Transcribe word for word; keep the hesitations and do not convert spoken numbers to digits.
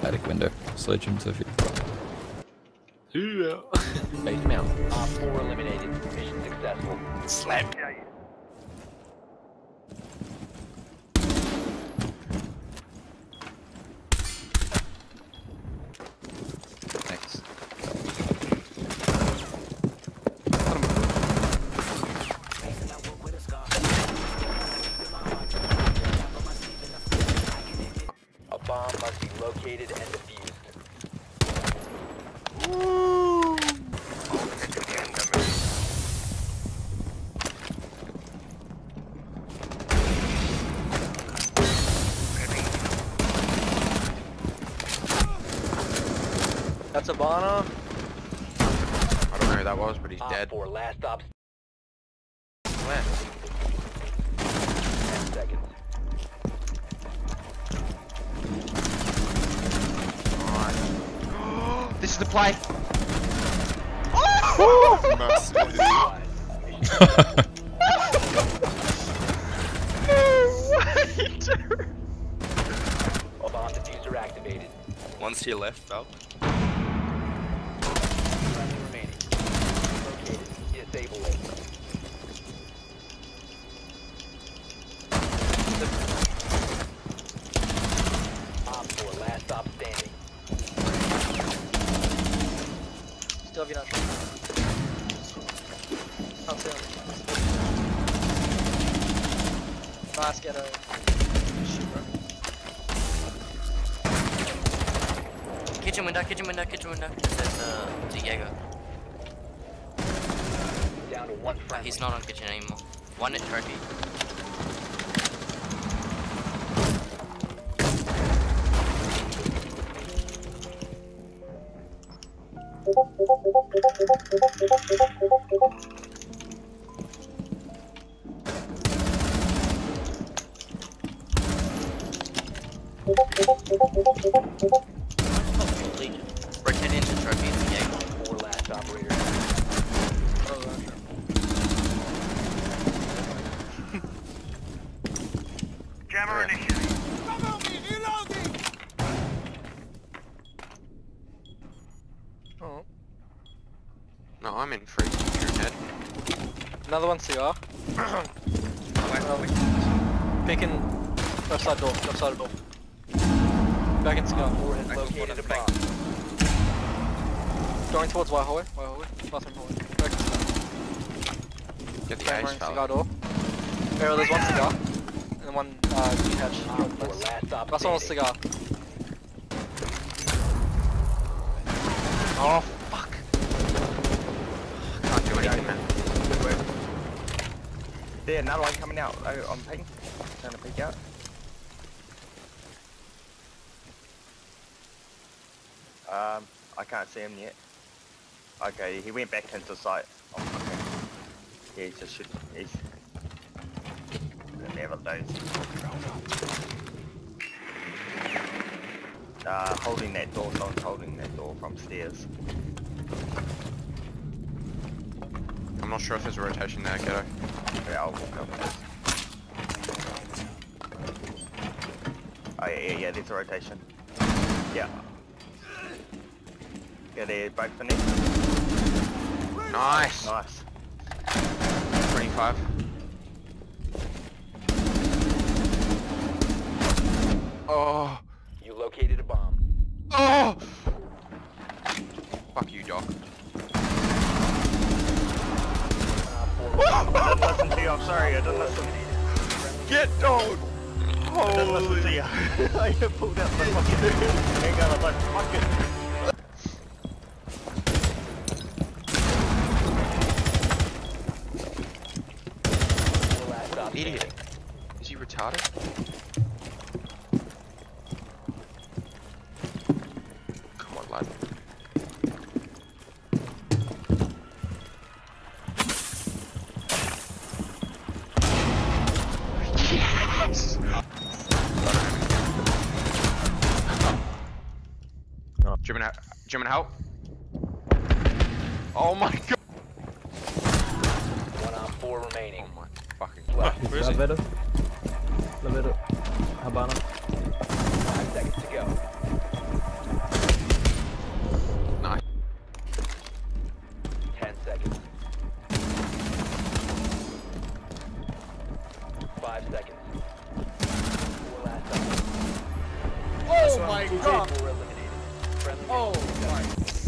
attic window. Sledge him to fit. Yeah. Base mount. Op four eliminated. Mission successful. Slap. Thanks. A bomb must be located and defused. That's a Bana. I don't know who that was, but he's Op dead. four last stop. Where? ten seconds. Alright. This is the play. Nice. Bomb diffuser activated. One's to your left, Val. Friendly remaining. Located. Disable it. Op four last stop standing. Still have you not. Can't see him. Nice ghetto. Shit, bro. Kitchen window, kitchen window, kitchen window. It says, uh, Diego. Down to one friendly. He's not on kitchen anymore. One at trophy. Rotate into trophy, Diego. Four last operator. Oh, that's true. Jammer initiated. Oh. No, I'm in free. You're dead. Another one C R. Picking left side door, left side door. Back in C R. Four has located a bomb. Going towards Y hallway, Y hallway. Bathroom hallway. Back in C R. Get the Hammering ace, cigar fella. door. Arrow, there's one cigar. And then one uh, detach. Op four last stop Last one was standing. cigar. Oh, fuck. Can't do anything, man. Good work. There, another one coming out uh, on ping. Trying to peek out. Um, I can't see him yet. Okay, he went back into sight. Oh, okay. Yeah, he's just shoot. He's never knows. Uh, holding that door. Someone's holding that door from stairs. I'm not sure if there's a rotation there, kiddo. Okay, I'll walk up this. Oh yeah, yeah, yeah, there's a rotation. Yeah. Yeah, they're both finished. Nice. Nice. twenty-five. Oh. You located a bomb. Oh. Fuck you, Doc. I didn't listen to you, I'm sorry, I didn't listen. Get down. I didn't listen to you. I pulled out the fucking handgun, I was like, fuck it. Four last stop Idiot. standing. Is he retarded? Come on, lad. Yes! Do you want to, do you want to help? Oh my god! One on four remaining. Oh my fucking Left. Where is he? Lavero. Lavero. Habana. Five seconds to go. Oh my god! Four eliminated. Friendly Oh mission my successful.